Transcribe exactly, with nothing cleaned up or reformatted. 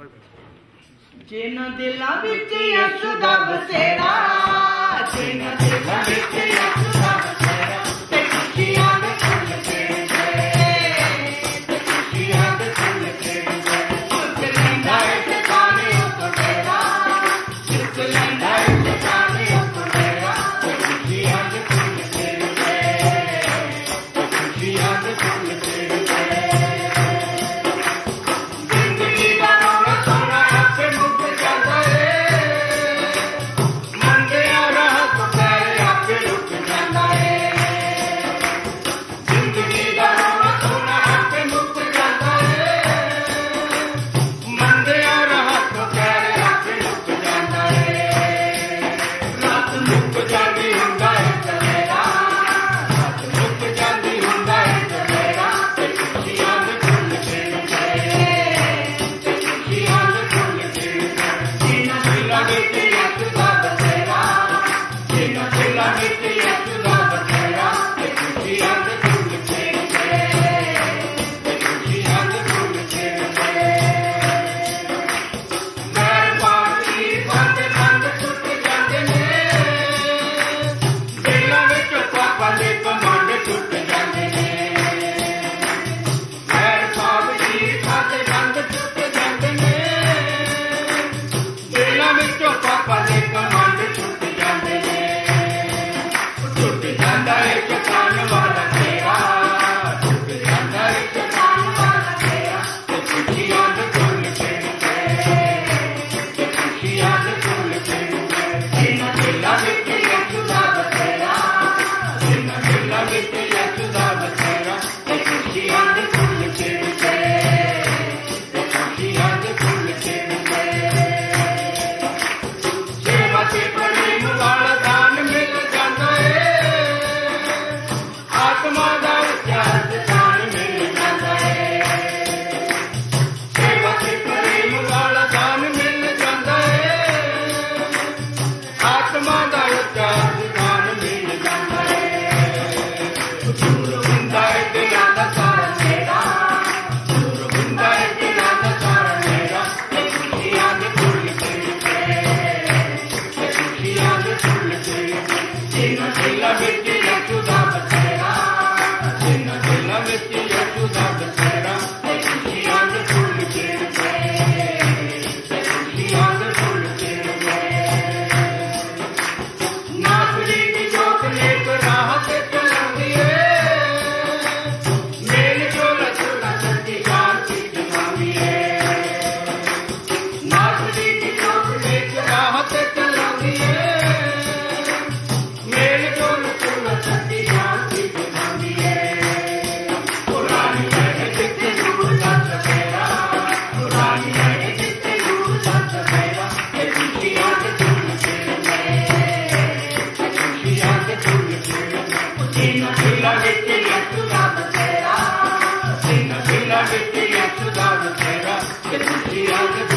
ਜਿਨ੍ਹਾਂ ਦਿਲਾਂ ਵਿੱਚ ਯਿਸੂ ਦਾ ਬਸੇਰਾ, ਜਿਨ੍ਹਾਂ ਦਿਲਾਂ ਵਿੱਚ ਯਿਸੂ ਦਾ ਬਸੇਰਾ, ਤੇ ਖੁਸ਼ੀਆਂ ਦੇ ਫੁੱਲ ਖਿੜਦੇ, ਤੇ ਖੁਸ਼ੀਆਂ ਦੇ ਫੁੱਲ ਖਿੜਦੇ। ਚੁੱਕ ਲੈਂਦਾ ਏ ਟਿਕਾਣੇ ਉੱਤੋਂ ਡੇਰਾ, ਚੁੱਕ ਲੈਂਦਾ ਏ ਟਿਕਾਣੇ ਉੱਤੋਂ ਡੇਰਾ, ਤੇ ਖੁਸ਼ੀਆਂ ਦੇ ਫੁੱਲ ਖਿੜਦੇ, ਤੇ ਖੁਸ਼ੀਆਂ ਦੇ ਫੁੱਲ ਖਿੜਦੇ। Get